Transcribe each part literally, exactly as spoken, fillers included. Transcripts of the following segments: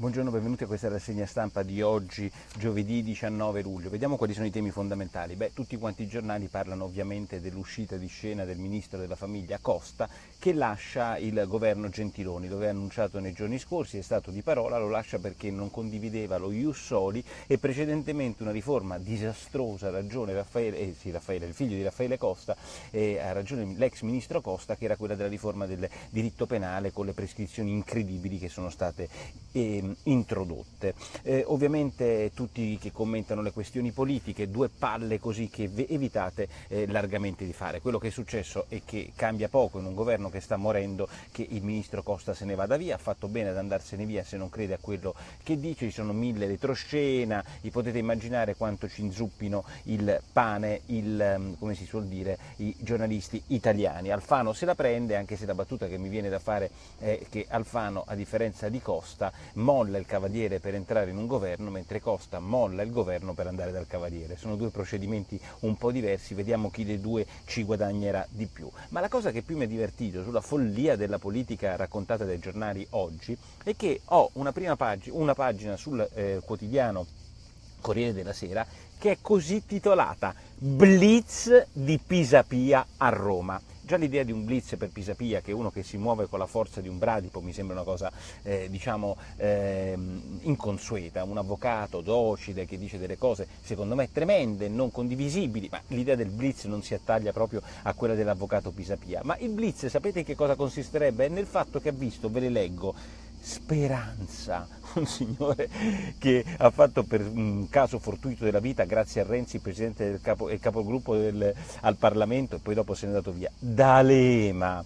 Buongiorno, benvenuti a questa rassegna stampa di oggi, giovedì diciannove luglio. Vediamo quali sono i temi fondamentali. Beh, tutti quanti i giornali parlano ovviamente dell'uscita di scena del ministro della famiglia Costa, che lascia il governo Gentiloni. Lo aveva annunciato nei giorni scorsi, è stato di parola, lo lascia perché non condivideva lo ius soli e precedentemente una riforma disastrosa, ha ragione Raffaele, eh, sì, Raffaele, il figlio di Raffaele Costa, eh, ha ragione l'ex ministro Costa, che era quella della riforma del diritto penale con le prescrizioni incredibili che sono state eh, introdotte. Eh, ovviamente tutti che commentano le questioni politiche, due palle così che evitate eh, largamente di fare. Quello che è successo è che cambia poco in un governo che sta morendo, che il ministro Costa se ne vada via, ha fatto bene ad andarsene via se non crede a quello che dice, ci sono mille retroscena, vi potete immaginare quanto ci inzuppino il pane, il, come si suol dire, i giornalisti italiani. Alfano se la prende, anche se la battuta che mi viene da fare è che Alfano, a differenza di Costa, molla il cavaliere per entrare in un governo, mentre Costa molla il governo per andare dal cavaliere. Sono due procedimenti un po' diversi, vediamo chi dei due ci guadagnerà di più. Ma la cosa che più mi ha divertito sulla follia della politica raccontata dai giornali oggi è che ho una prima pagina, una pagina sul eh, quotidiano Corriere della Sera che è così titolata: Blitz di Pisapia a Roma. Già l'idea di un blitz per Pisapia, che è uno che si muove con la forza di un bradipo, mi sembra una cosa eh, diciamo eh, inconsueta, un avvocato docile che dice delle cose secondo me tremende, non condivisibili, ma l'idea del blitz non si attaglia proprio a quella dell'avvocato Pisapia. Ma il blitz, sapete in che cosa consisterebbe? È nel fatto che ha visto, ve le leggo, Speranza, un signore che ha fatto per un caso fortuito della vita, grazie a Renzi, presidente del capo, e capogruppo del, al Parlamento, e poi dopo se n'è andato via, D'Alema,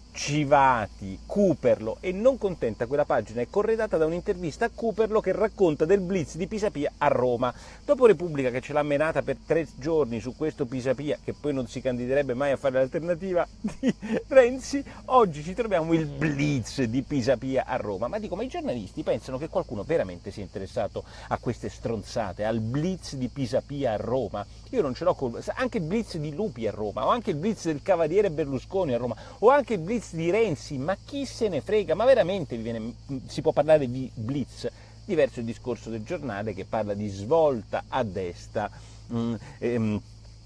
Civati, Cooperlo, e non contenta quella pagina è corredata da un'intervista a Cooperlo che racconta del blitz di Pisapia a Roma. Dopo Repubblica, che ce l'ha menata per tre giorni su questo Pisapia, che poi non si candiderebbe mai a fare l'alternativa di Renzi, oggi ci troviamo il blitz di Pisapia a Roma. Ma dico, ma i giornalisti pensano che qualcuno veramente sia interessato a queste stronzate, al blitz di Pisapia a Roma? Io non ce l'ho con... anche il blitz di Lupi a Roma, o anche il blitz del cavaliere Berlusconi a Roma, o anche il blitz di Renzi, ma chi se ne frega? Ma veramente viene, si può parlare di blitz? Diverso il discorso del giornale che parla di svolta a destra mh, ehm,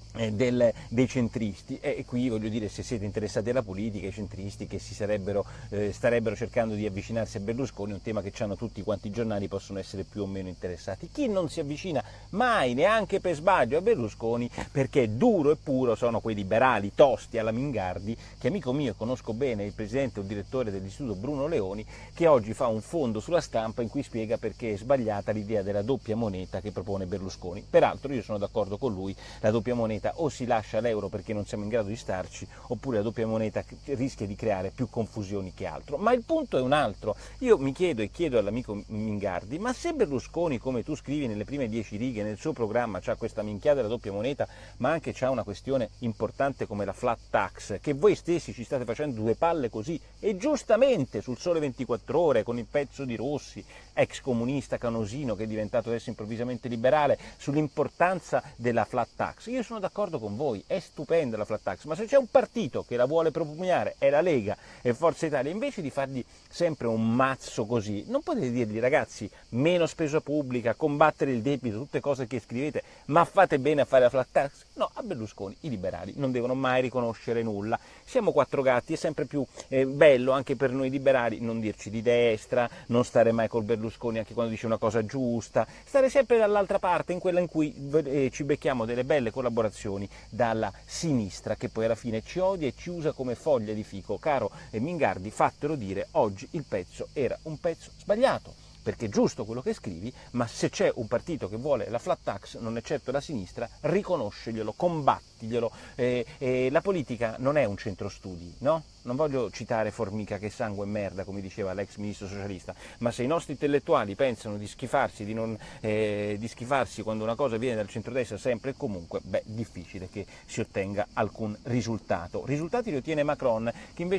Del, dei centristi, e qui voglio dire, se siete interessati alla politica, i centristi che si sarebbero, eh, starebbero cercando di avvicinarsi a Berlusconi, un tema che hanno tutti quanti i giornali, possono essere più o meno interessati. Chi non si avvicina mai, neanche per sbaglio, a Berlusconi, perché duro e puro, sono quei liberali tosti alla Mingardi, che amico mio, conosco bene, il presidente o il direttore dell'istituto Bruno Leoni, che oggi fa un fondo sulla Stampa in cui spiega perché è sbagliata l'idea della doppia moneta che propone Berlusconi. Peraltro io sono d'accordo con lui, la doppia moneta o si lascia l'euro perché non siamo in grado di starci, oppure la doppia moneta rischia di creare più confusioni che altro. Ma il punto è un altro. Io mi chiedo e chiedo all'amico Mingardi, ma se Berlusconi, come tu scrivi nelle prime dieci righe nel suo programma, c'ha questa minchiata della doppia moneta, ma anche c'ha una questione importante come la flat tax, che voi stessi ci state facendo due palle così, e giustamente sul Sole ventiquattro Ore, con il pezzo di Rossi, ex comunista canosino che è diventato adesso improvvisamente liberale, sull'importanza della flat tax. Io sono d'accordo con voi, è stupenda la flat tax, ma se c'è un partito che la vuole propugnare, è la Lega e Forza Italia, invece di fargli sempre un mazzo così, non potete dirgli: ragazzi, meno spesa pubblica, combattere il debito, tutte cose che scrivete, ma fate bene a fare la flat tax? No, a Berlusconi i liberali non devono mai riconoscere nulla. Siamo quattro gatti, è sempre più eh, bello anche per noi liberali non dirci di destra, non stare mai col Berlusconi anche quando dice una cosa giusta, stare sempre dall'altra parte, in quella in cui eh, ci becchiamo delle belle collaborazioni dalla sinistra, che poi alla fine ci odia e ci usa come foglia di fico. Caro eh, Mingardi, fatelo dire, oggi il pezzo era un pezzo sbagliato, perché è giusto quello che scrivi, ma se c'è un partito che vuole la flat tax, non è certo la sinistra, riconosceglielo, combattiglielo. Eh, eh, la politica non è un centro studi, no? Non voglio citare Formica che sangue e merda, come diceva l'ex ministro socialista, ma se i nostri intellettuali pensano di schifarsi, di, non, eh, di schifarsi quando una cosa viene dal centrodestra sempre e comunque, beh, difficile che si ottenga alcun risultato. Risultati li ottiene Macron, che invece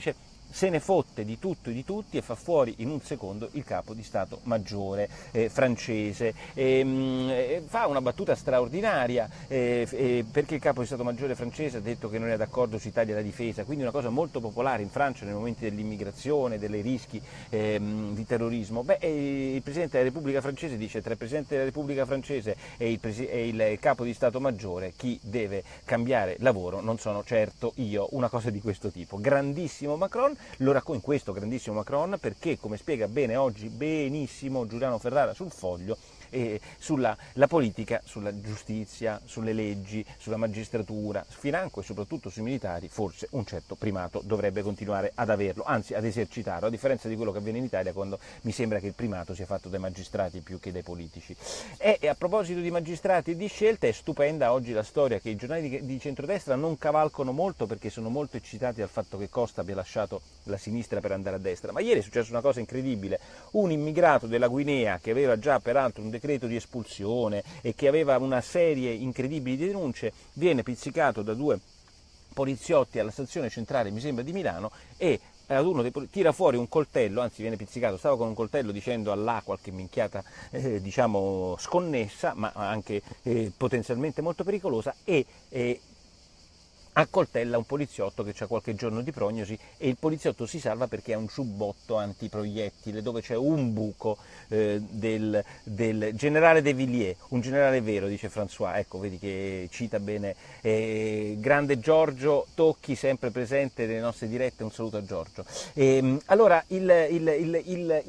se ne fotte di tutto e di tutti e fa fuori in un secondo il capo di Stato Maggiore eh, francese. E, mh, fa una battuta straordinaria eh, eh, perché il capo di Stato Maggiore francese ha detto che non è d'accordo sui tagli alla difesa, quindi una cosa molto popolare in Francia nei momenti dell'immigrazione, dei rischi eh, di terrorismo. Beh, eh, il Presidente della Repubblica francese dice: tra il Presidente della Repubblica francese e il, presi- e il capo di Stato Maggiore chi deve cambiare lavoro non sono certo io. Una cosa di questo tipo. Grandissimo Macron, lo racconta in questo grandissimo Macron perché, come spiega bene oggi benissimo Giuliano Ferrara sul Foglio, eh, sulla la politica, sulla giustizia, sulle leggi, sulla magistratura, financo e soprattutto sui militari, forse un certo primato dovrebbe continuare ad averlo, anzi ad esercitarlo, a differenza di quello che avviene in Italia, quando mi sembra che il primato sia fatto dai magistrati più che dai politici. E, e a proposito di magistrati e di scelte, è stupenda oggi la storia che i giornali di, di centrodestra non cavalcano molto perché sono molto eccitati dal fatto che Costa abbia lasciato la sinistra per andare a destra, ma ieri è successa una cosa incredibile: un immigrato della Guinea che aveva già peraltro un decreto di espulsione e che aveva una serie incredibile di denunce viene pizzicato da due poliziotti alla stazione centrale, mi sembra di Milano, e ad uno dei, tira fuori un coltello, anzi viene pizzicato, stava con un coltello dicendo all'A qualche minchiata eh, diciamo sconnessa, ma anche eh, potenzialmente molto pericolosa, e eh, accoltella un poliziotto che ha qualche giorno di prognosi, e il poliziotto si salva perché ha un giubbotto antiproiettile dove c'è un buco eh, del, del generale De Villiers, un generale vero, dice François. Ecco, vedi che cita bene eh, grande Giorgio Tocchi, sempre presente nelle nostre dirette, un saluto a Giorgio. E, allora il, il, il, il,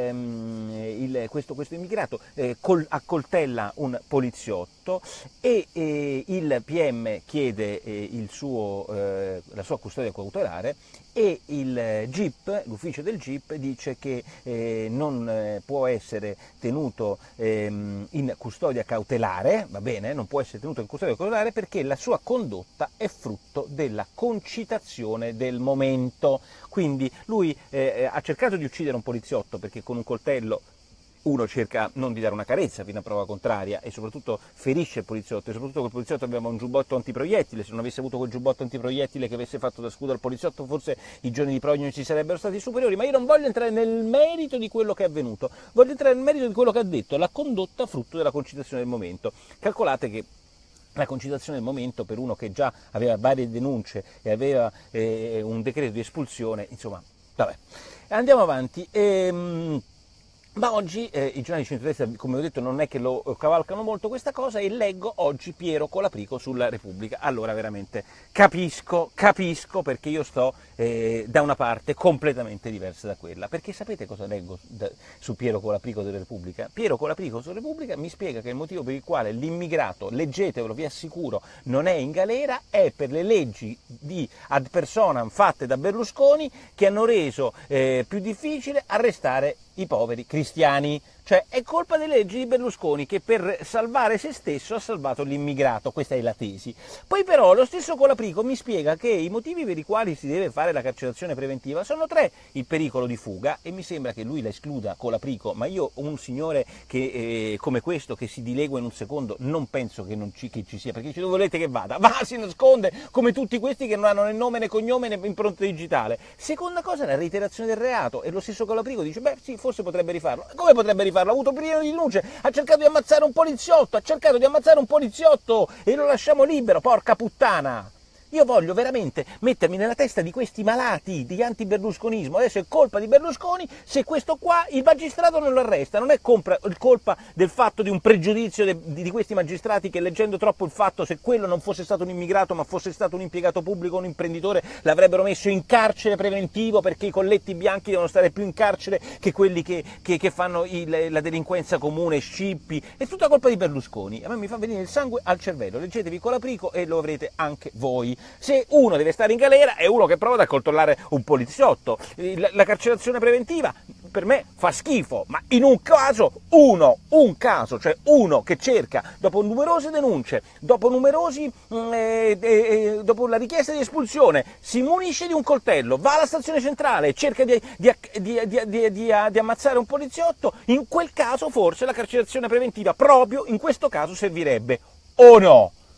il, il, questo, questo immigrato eh, col, accoltella un poliziotto e eh, il P M chiede eh, il suo, eh, la sua custodia cautelare, e il G I P, l'ufficio del G I P, dice che eh, non eh, può essere tenuto ehm, in custodia cautelare, va bene, non può essere tenuto in custodia cautelare perché la sua condotta è frutto della concitazione del momento. Quindi lui eh, ha cercato di uccidere un poliziotto perché con un coltello uno cerca non di dare una carezza fino a prova contraria e soprattutto ferisce il poliziotto, e soprattutto quel poliziotto aveva un giubbotto antiproiettile. Se non avesse avuto quel giubbotto antiproiettile che avesse fatto da scudo al poliziotto, forse i giorni di prognosi sarebbero stati superiori. Ma io non voglio entrare nel merito di quello che è avvenuto, voglio entrare nel merito di quello che ha detto: la condotta frutto della concitazione del momento. Calcolate che la concitazione del momento, per uno che già aveva varie denunce e aveva eh, un decreto di espulsione, insomma, vabbè. Andiamo avanti. Ehm, Ma oggi eh, i giornali di centrodestra, come ho detto, non è che lo cavalcano molto questa cosa, e leggo oggi Piero Colaprico sulla Repubblica. Allora veramente capisco, capisco perché io sto eh, da una parte completamente diversa da quella. Perché sapete cosa leggo da, su Piero Colaprico della Repubblica? Piero Colaprico sulla Repubblica mi spiega che il motivo per il quale l'immigrato, leggetevelo, vi assicuro, non è in galera è per le leggi di ad personam fatte da Berlusconi, che hanno reso eh, più difficile arrestare i poveri cristiani. Cioè è colpa delle leggi di Berlusconi, che per salvare se stesso ha salvato l'immigrato. Questa è la tesi. Poi però lo stesso Colaprico mi spiega che i motivi per i quali si deve fare la carcerazione preventiva sono tre: il pericolo di fuga, e mi sembra che lui la escluda, Colaprico, ma io un signore che, eh, come questo, che si dilegua in un secondo, non penso che, non ci, che ci sia, perché dice: dove volete che vada? Va, si nasconde come tutti questi che non hanno né nome né cognome né impronta digitale. Seconda cosa, la reiterazione del reato, e lo stesso Colaprico dice: beh sì, forse potrebbe rifarlo. Come potrebbe rifarlo? Ha avuto pieno di denunce, ha cercato di ammazzare un poliziotto, ha cercato di ammazzare un poliziotto e lo lasciamo libero, porca puttana! Io voglio veramente mettermi nella testa di questi malati di anti-berlusconismo. Adesso è colpa di Berlusconi se questo qua il magistrato non lo arresta. Non è colpa del fatto di un pregiudizio di questi magistrati che, leggendo troppo il fatto, se quello non fosse stato un immigrato ma fosse stato un impiegato pubblico, un imprenditore, l'avrebbero messo in carcere preventivo, perché i colletti bianchi devono stare più in carcere che quelli che, che, che fanno il, la delinquenza comune, scippi. È tutta colpa di Berlusconi. A me mi fa venire il sangue al cervello. Leggetevi Colaprico e lo avrete anche voi. Se uno deve stare in galera è uno che prova ad accoltellare un poliziotto. La, la carcerazione preventiva per me fa schifo, ma in un caso, uno, un caso, cioè uno che cerca, dopo numerose denunce, dopo numerosi, eh, eh, dopo la richiesta di espulsione, si munisce di un coltello, va alla stazione centrale e cerca di, di, di, di, di, di, di ammazzare un poliziotto, in quel caso forse la carcerazione preventiva proprio in questo caso servirebbe, o no?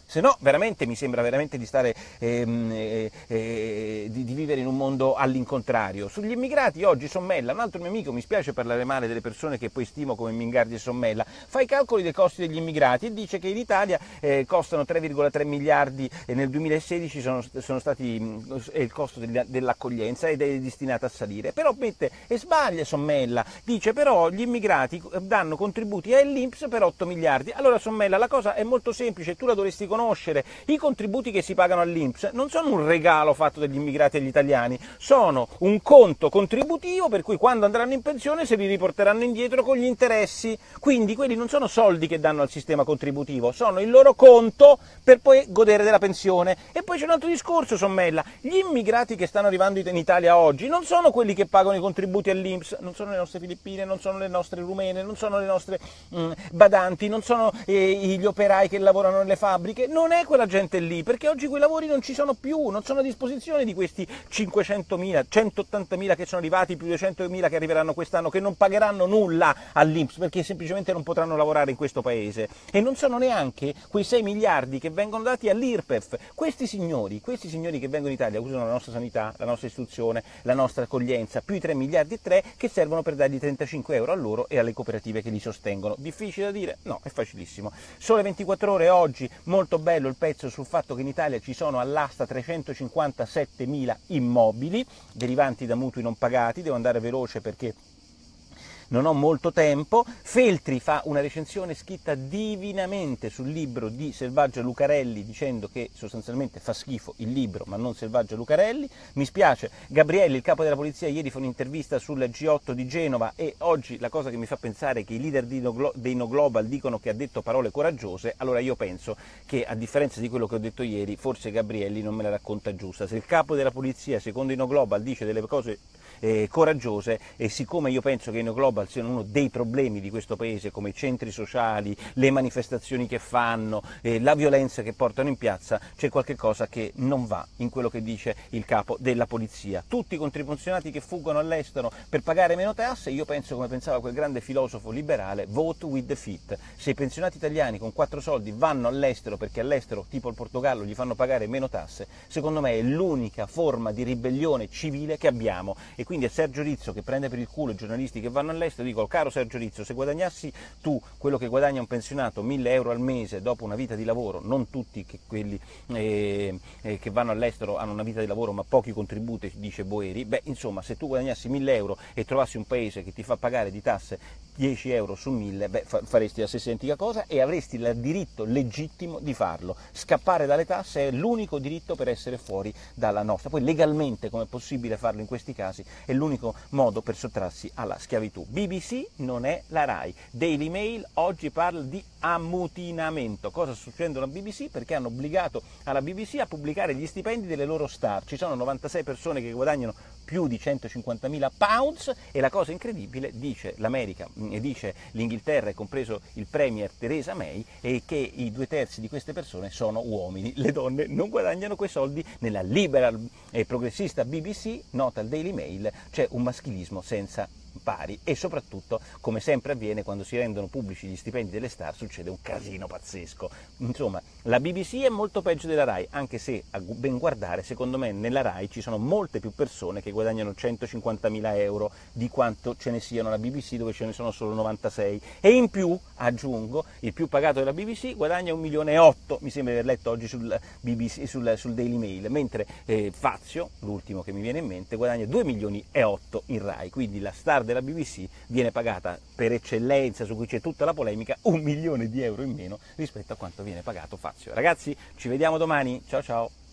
se no veramente mi sembra veramente di stare ehm, eh, eh, di, di vivere in un mondo all'incontrario. Sugli immigrati oggi Sommella, un altro mio amico, mi spiace parlare male delle persone che poi stimo come Mingardi e Sommella, fa i calcoli dei costi degli immigrati e dice che in Italia eh, costano tre virgola tre miliardi e nel duemilasedici sono, sono stati è il costo dell'accoglienza ed è destinato a salire. Però mette e sbaglia Sommella, dice però gli immigrati danno contributi all'I N P S per otto miliardi. Allora Sommella, la cosa è molto semplice, tu la dovresti conoscere, i contributi che si pagano all'I N P S non sono un regalo fatto dagli immigrati agli italiani, sono un conto contributivo per cui quando andranno in pensione se li riporteranno indietro con gli interessi, quindi quelli non sono soldi che danno al sistema contributivo, sono il loro conto per poi godere della pensione. E poi c'è un altro discorso Sommella, gli immigrati che stanno arrivando in Italia oggi non sono quelli che pagano i contributi all'I N P S, non sono le nostre filippine, non sono le nostre rumene, non sono le nostre mh, badanti, non sono eh, gli operai che lavorano nelle fabbriche, non è quella gente lì, perché oggi quei lavori non ci sono più, non sono a disposizione di questi cinquecentomila, centottantamila che sono arrivati, più duecentomila che arriveranno quest'anno, che non pagheranno nulla all'I N P S perché semplicemente non potranno lavorare in questo paese, e non sono neanche quei sei miliardi che vengono dati all'I R P E F. Questi signori, questi signori che vengono in Italia usano la nostra sanità, la nostra istruzione, la nostra accoglienza, più i tre miliardi e tre che servono per dargli trentacinque euro a loro e alle cooperative che li sostengono. Difficile da dire? No, è facilissimo. Sole ventiquattro ore oggi, molto bello il pezzo sul fatto che in Italia ci sono all'asta trecentocinquantasettemila immobili derivanti da mutui non pagati. Devo andare veloce perché non ho molto tempo. Feltri fa una recensione scritta divinamente sul libro di Selvaggia Lucarelli dicendo che sostanzialmente fa schifo il libro ma non Selvaggia Lucarelli. Mi spiace, Gabrielli, il capo della polizia, ieri fa un'intervista sul G otto di Genova e oggi la cosa che mi fa pensare è che i leader dei No Global dicono che ha detto parole coraggiose. Allora io penso che, a differenza di quello che ho detto ieri, forse Gabrielli non me la racconta giusta. Se il capo della polizia secondo i No Global dice delle cose eh, coraggiose, e siccome io penso che i No Global siano uno dei problemi di questo paese, come i centri sociali, le manifestazioni che fanno, eh, la violenza che portano in piazza, c'è qualche cosa che non va in quello che dice il capo della polizia. Tutti i contribuzionati che fuggono all'estero per pagare meno tasse, io penso, come pensava quel grande filosofo liberale, vote with the feet. Se i pensionati italiani con quattro soldi vanno all'estero perché all'estero, tipo il Portogallo, gli fanno pagare meno tasse, secondo me è l'unica forma di ribellione civile che abbiamo. E quindi a Sergio Rizzo, che prende per il culo i giornalisti che vanno all'estero, dico: caro Sergio Rizzo, se guadagnassi tu quello che guadagna un pensionato, mille euro al mese dopo una vita di lavoro, non tutti che quelli eh, eh, che vanno all'estero hanno una vita di lavoro ma pochi contributi, dice Boeri, beh insomma se tu guadagnassi mille euro e trovassi un paese che ti fa pagare di tasse dieci euro su mille, beh faresti la stessa identica cosa e avresti il diritto legittimo di farlo. Scappare dalle tasse è l'unico diritto per essere fuori dalla nostra. Poi legalmente, come è possibile farlo in questi casi, è l'unico modo per sottrarsi alla schiavitù. B B C non è la Rai. Daily Mail oggi parla di ammutinamento. Cosa sta succedendo alla B B C? Perché hanno obbligato alla B B C a pubblicare gli stipendi delle loro star. Ci sono novantasei persone che guadagnano più di centocinquantamila pounds e la cosa incredibile, dice l'America e dice l'Inghilterra, e compreso il Premier Theresa May, è che i due terzi di queste persone sono uomini. Le donne non guadagnano quei soldi. Nella liberal e progressista B B C, nota il Daily Mail, c'è un maschilismo senza pari e soprattutto, come sempre avviene quando si rendono pubblici gli stipendi delle star, succede un casino pazzesco. Insomma, la B B C è molto peggio della Rai, anche se a ben guardare secondo me nella Rai ci sono molte più persone che guadagnano centocinquantamila euro di quanto ce ne siano alla B B C, dove ce ne sono solo novantasei, e in più, aggiungo, il più pagato della B B C guadagna un milione e otto, mi sembra di aver letto oggi sul, B B C, sul, sul Daily Mail, mentre eh, Fazio, l'ultimo che mi viene in mente, guadagna due milioni e otto in Rai, quindi la star della B B C viene pagata per eccellenza, su cui c'è tutta la polemica, un milione di euro in meno rispetto a quanto viene pagato Fazio. Ragazzi, ci vediamo domani, ciao ciao!